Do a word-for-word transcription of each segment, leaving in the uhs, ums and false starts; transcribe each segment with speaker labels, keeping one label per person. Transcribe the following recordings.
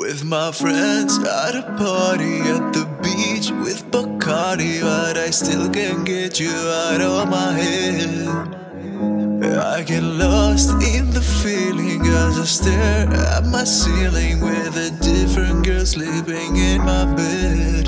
Speaker 1: with my friends at a party at the beach with Bacardi, but I still can't get you out of my head. I get lost in the feeling as I stare at my ceiling with a different girl sleeping in my bed.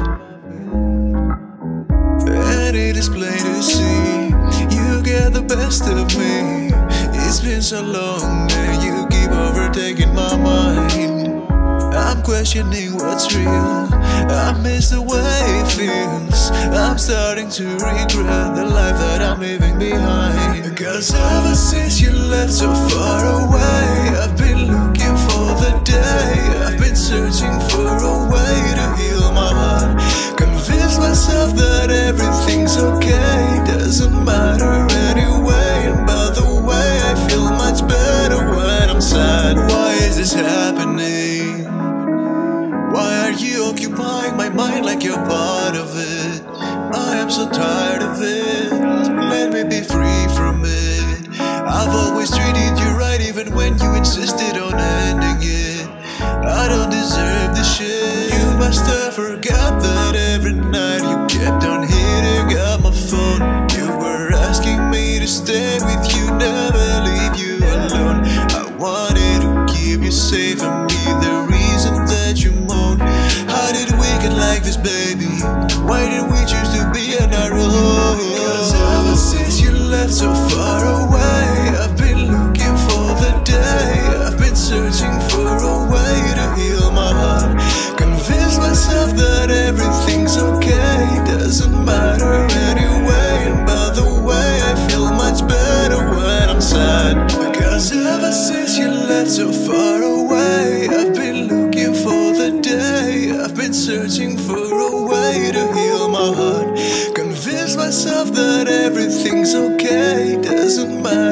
Speaker 1: And it is plain to see, you get the best of me. It's been so long and you keep overtaking my mind. I'm questioning what's real, I miss the way it feels. I'm starting to regret the life that I'm leaving behind. Cause ever since you left so far away, I've been looking for the day. I've been searching for a way to heal my heart. Convince myself that everything's okay, doesn't matter anyway. And by the way, I feel much better when I'm sad. Why is this happening? Why are you occupying my mind like you're part of it? I am so tired of it, let me be free from it. I've always treated you right even when you insisted on ending it. I don't deserve this shit. You must have forgot that every night you kept on hitting up my phone. You were asking me to stay with you, never leave you alone. I wanted to keep you safe and be the reason that you moan. How did we get like this, baby? Why did we choose to be on our own? Cause ever since you left so far away, I've been looking for the day. I've been searching for a way to heal my heart. Convince myself that everything's okay, doesn't matter anyway. And by the way, I feel much better when I'm sad. Because ever since you left so far away, I've been looking for the day. I've been searching for a way to heal my heart. Convince myself that everything's okay, doesn't matter